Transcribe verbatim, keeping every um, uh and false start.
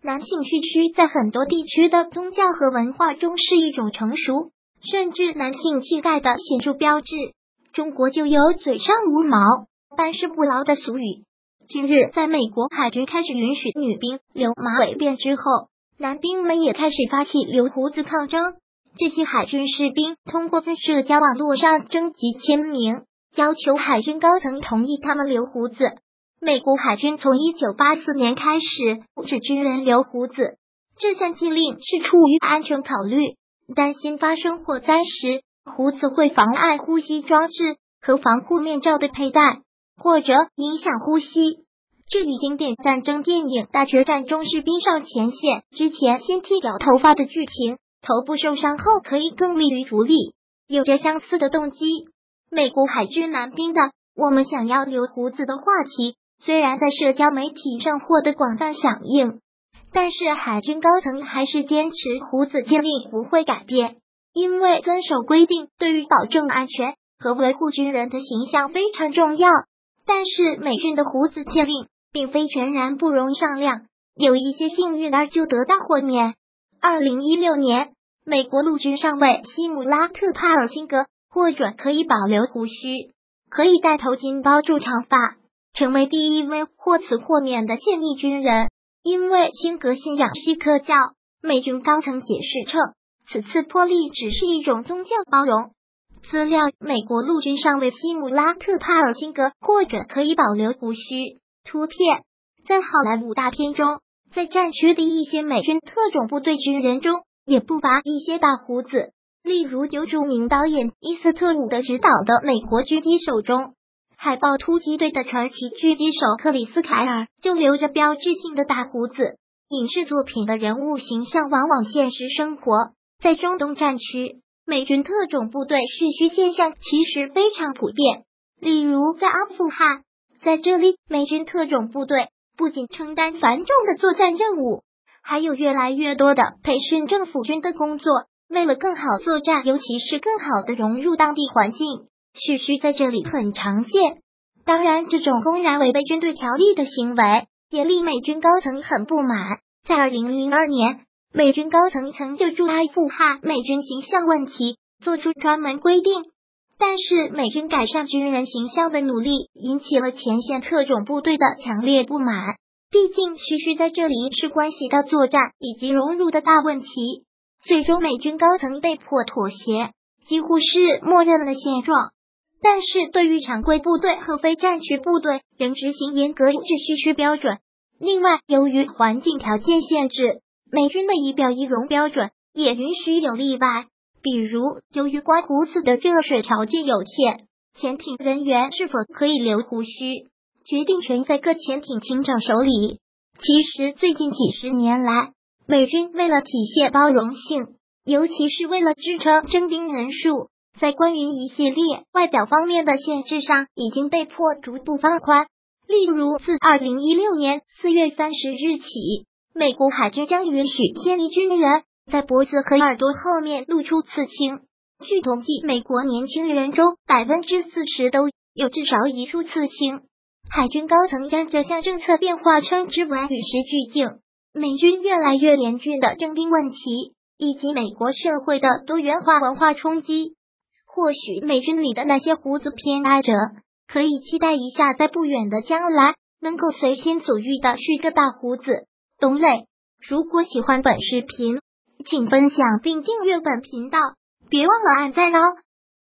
男性蓄须在很多地区的宗教和文化中是一种成熟，甚至男性气概的显著标志。中国就有嘴上无毛，办事不牢的俗语。近日，在美国海军开始允许女兵留马尾辫之后，男兵们也开始发起留胡子抗争。这些海军士兵通过在社交网络上征集签名，要求海军高层同意他们留胡子。美国海军从一九八四年开始不止军人留胡子，这项禁令是出于安全考虑，担心发生火灾时胡子会妨碍呼吸装置和防护面罩的佩戴，或者影响呼吸。这与经典战争电影《大决战》中士兵上前线之前先剃掉头发的剧情，头部受伤后可以更利于处理，有着相似的动机。美国海军男兵的我们想要留胡子的话题虽然在社交媒体上获得广泛响应，但是海军高层还是坚持胡子禁令不会改变，因为遵守规定对于保证安全和维护军人的形象非常重要。但是美军的胡子禁令并非全然不容商量，有一些幸运儿就得到豁免。二零一六年，美国陆军上尉希姆拉特·帕尔辛格获准可以保留胡须，可以戴头巾包住长发，成为第一位获此豁免的现役军人。因为辛格信仰锡克教，美军高层解释称，此次破例只是一种宗教包容。资料：美国陆军上尉希姆拉特·帕尔辛格获准可以保留胡须。图片：在好莱坞大片中，在战区的一些美军特种部队军人中也不乏一些大胡子，例如由著名导演伊斯特伍德执导的《美国狙击手》中，海豹突击队的传奇狙击手克里斯凯尔就留着标志性的大胡子。影视作品的人物形象往往现实生活，在中东战区，美军特种部队蓄须现象其实非常普遍，例如在阿富汗，在这里美军特种部队不仅承担繁重的作战任务，还有越来越多的培训政府军的工作。为了更好作战，尤其是更好的融入当地环境，蓄须在这里很常见。当然，这种公然违背军队条例的行为也令美军高层很不满。在二零零二年，美军高层曾就驻阿富汗美军形象问题做出专门规定，但是美军改善军人形象的努力引起了前线特种部队的强烈不满。毕竟蓄须在这里是关系到作战以及融入的大问题。最终美军高层被迫妥协，几乎是默认了现状。但是对于常规部队和非战区部队仍执行严格制蓄须标准。另外，由于环境条件限制，美军的仪表仪容标准也允许有例外。比如，由于刮胡子的热水条件有限，潜艇人员是否可以留胡须，决定权在各潜艇艇长手里。其实最近几十年来，美军为了体现包容性，尤其是为了支撑征兵人数，在关于一系列外表方面的限制上已经被迫逐步放宽。例如，自二零一六年四月三十日起，美国海军将允许现役军人在脖子和耳朵后面露出刺青。据统计，美国年轻人中 百分之四十 都有至少一处刺青。海军高层将这项政策变化称之为与时俱进。美军越来越严峻的征兵问题，以及美国社会的多元化文化冲击，或许美军里的那些胡子偏爱者可以期待一下，在不远的将来能够随心所欲的蓄个大胡子。懂磊，如果喜欢本视频，请分享并订阅本频道，别忘了按赞哦。